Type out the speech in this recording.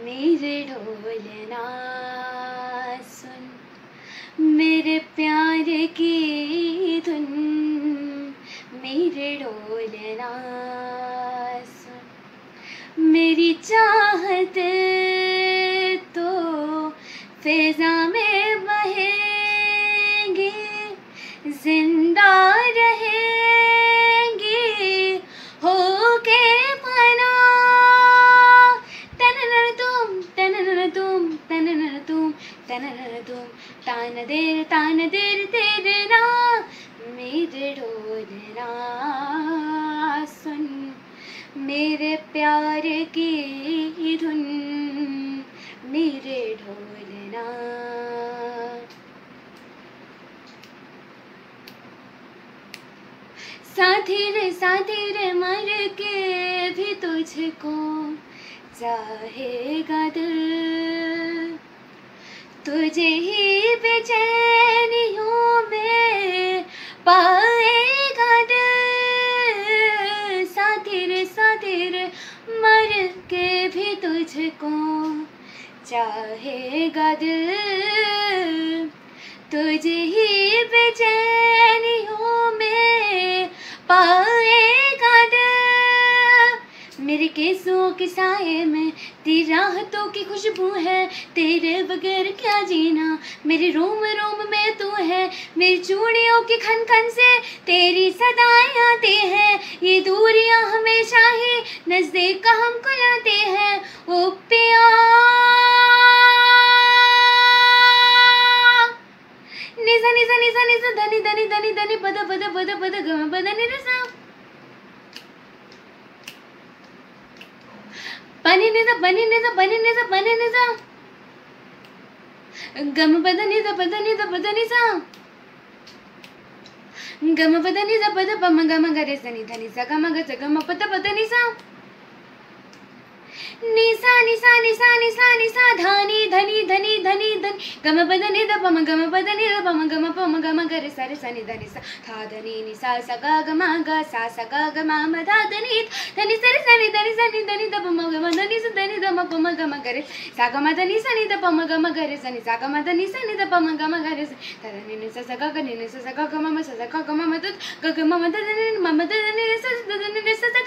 मेरे ढोलना सुन, मेरे प्यार की धुन। मेरे ढोलना सुन, मेरी चाहत तो फिजा में बहेंगी, जिंदा रहेंगी होके फना। तननन तुम तननन तुम तननन तुम तननन तुम, तान देर तेरे ना। मेरे ढोलना सुन, मेरे प्यार की धुन। मेरे ढोलना। साथी रे मर के भी तुझको चाहेगा दिल, तुझे ही बेचैनियों में पाएगा दिल। साथी रे मर के भी तुझको चाहेगा दिल, तुझे ही बेचैनियों में पाएगा दिल। मेरे केसों के साए में तेरी राहतों की खुशबू है, तेरे बगैर क्या जीना। मेरे रोम रोम में तू है, मेरी चूड़ियों की खन खन से तेरी सदाएं आती हैं। ये दूरियां हमेशा ही नजदीक का हमको लाते हैं। ओ पिया निजा निजा निजा निजा धनी धनी धनी धनी पद पद पद पद गम पद निरसा पनी निजा पनी निजा पनी निजा पनी निजा गम पद निजा पद निजा पद निजा गम पद निजा पद पम गम गरे सनी धनी सा गम ग गम पद पद निजा निसा निसा निसा निसा निसा धानी धनी धनी धनी धन गम पद नि द पम गम पद नि द पम गम गरे सरे सनि धनि सा धा धनी निसा सा ग गम ग सा सा ग गम म धा धनी धनि सरे सनि धनि द पम गम धनि स धनि द म पम गम गरे सा गम धनि सनि द पम गम गरे सनि सा गम धनि सनि द पम गम गरे धनि नि सा ग ग नि सा ग गम म सा ग गम म द ग गम म द नि म द नि स द नि स